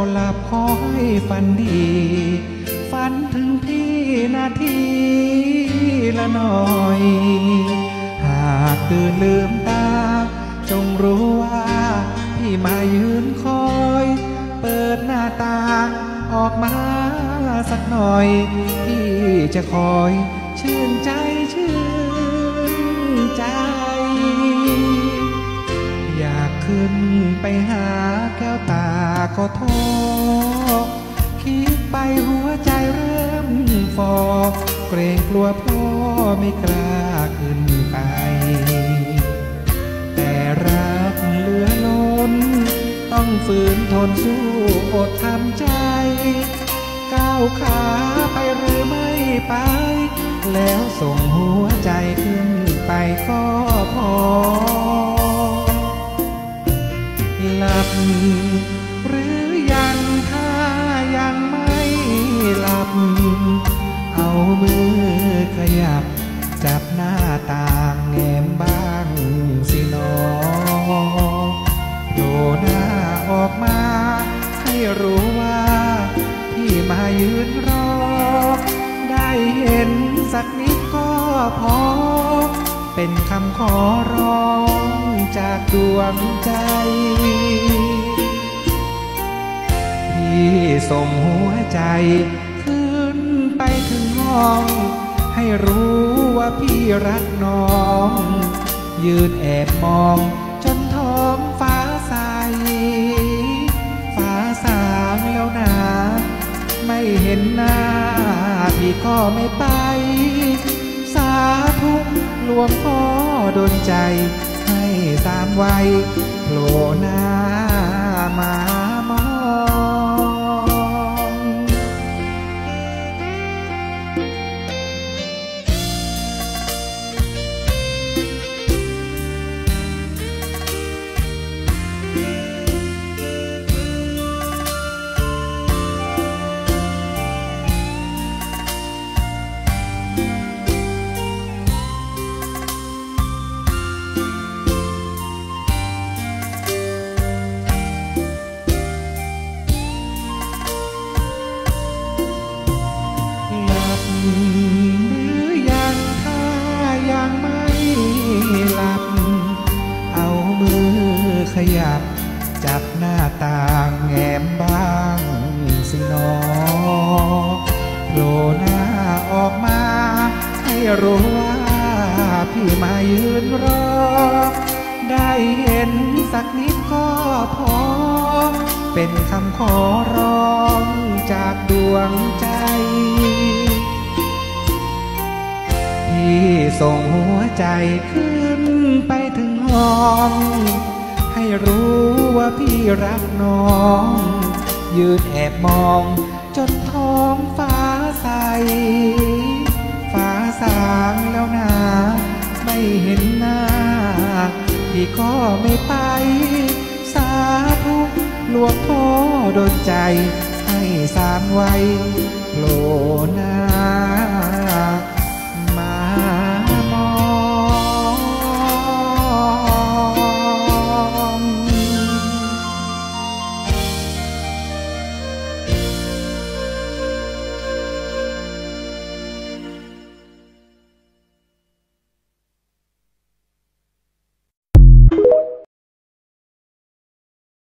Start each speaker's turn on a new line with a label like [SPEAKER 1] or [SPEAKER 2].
[SPEAKER 1] หลับขอให้ฝันดีฝันถึงพี่นาทีละหน่อยหากตื่นลืมตาจงรู้ว่าพี่มายืนคอยเปิดหน้าต่างออกมาสักหน่อยพี่จะคอยชื่นใจชื่นใจอยากขึ้นไปหาแก้วตาก็ท้อคิดไปหัวใจเริ่มฟอเกรงกลัวพ่อไม่กล้าขึ้นไปแต่รักเหลือล้นต้องฝืนทนสู้อดทำใจก้าวขาไปหรือไม่ไปแล้วส่งหัวใจขึ้นไปก็พอหลับหรือยังถ้ายังไม่หลับเอามือขยับจับหน้าต่างแง้มบ้างสิหนอโผล่หน้าออกมาให้รู้ว่าพี่มายืนรอได้เห็นสักนิดก็พอเป็นคำขอร้องจากดวงใจพี่ส่งหัวใจขึ้นไปถึงห้องให้รู้ว่าพี่รักน้องยืนแอบมองจนท้องฟ้าใสฟ้าสางแล้วนะไม่เห็นหน้าพี่ก็ไม่ไปสาธุหลวงพ่อดลใจให้สามวัยโผล่หน้ามามองหรือยังถ้ายังไม่หลับเอามือขยับจับหน้าต่างแง้มบ้างสิหนอโผล่หน้าออกมาให้รู้ว่าพี่มายืนรอได้เห็นสักนิดก็พอเป็นคำขอร้องจากดวงใจพี่ส่งหัวใจขึ้นไปถึงห้องให้รู้ว่าพี่รักน้องยืนแอบมองจนท้องฟ้าใสฟ้าสางแล้วนะไม่เห็นหน้าพี่ก็ไม่ไปสาธุหลวงพ่อดลใจให้สามวัยโผล่หน้า